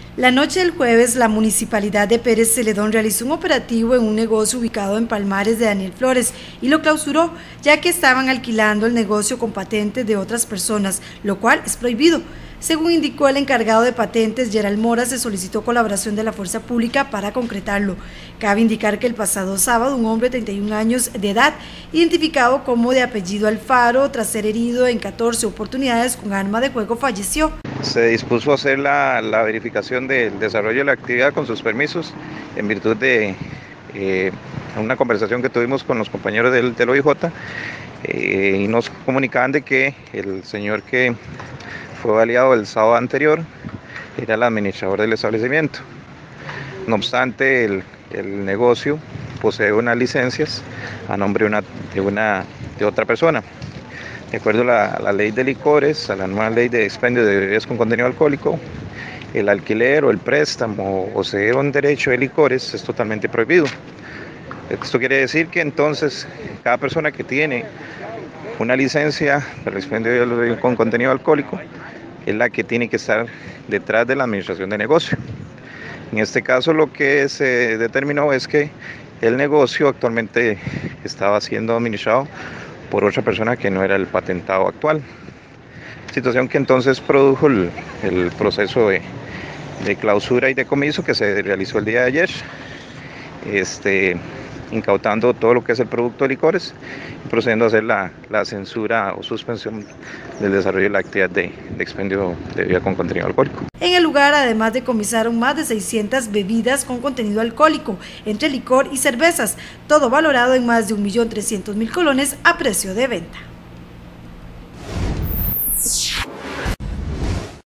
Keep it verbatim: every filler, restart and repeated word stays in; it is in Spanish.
La noche del jueves, la Municipalidad de Pérez Celedón realizó un operativo en un negocio ubicado en Palmares de Daniel Flores y lo clausuró, ya que estaban alquilando el negocio con patentes de otras personas, lo cual es prohibido. Según indicó el encargado de patentes, Gerald Mora, se solicitó colaboración de la fuerza pública para concretarlo. Cabe indicar que el pasado sábado, un hombre de treinta y un años de edad, identificado como de apellido Alfaro, tras ser herido en catorce oportunidades con arma de fuego, falleció. Se dispuso a hacer la, la verificación del desarrollo de la actividad con sus permisos en virtud de eh, una conversación que tuvimos con los compañeros del, del O I J eh, y nos comunicaban de que el señor que fue baleado el sábado anterior era el administrador del establecimiento. No obstante, el, el negocio posee unas licencias a nombre de, una, de, una, de otra persona. De acuerdo a la, a la ley de licores, a la nueva ley de expendio de bebidas con contenido alcohólico, el alquiler o el préstamo o ceder un derecho de licores es totalmente prohibido. Esto quiere decir que entonces cada persona que tiene una licencia para el expendio de bebidas con contenido alcohólico es la que tiene que estar detrás de la administración de negocio. En este caso lo que se determinó es que el negocio actualmente estaba siendo administrado por otra persona que no era el patentado actual. Situación que entonces produjo el, el proceso de, de clausura y decomiso que se realizó el día de ayer, este, incautando todo lo que es el producto de licores y procediendo a hacer la, la censura o suspensión del desarrollo de la actividad de, de expendio de bebida con contenido alcohólico. En el lugar además decomisaron más de seiscientas bebidas con contenido alcohólico, entre licor y cervezas, todo valorado en más de un millón trescientos mil colones a precio de venta.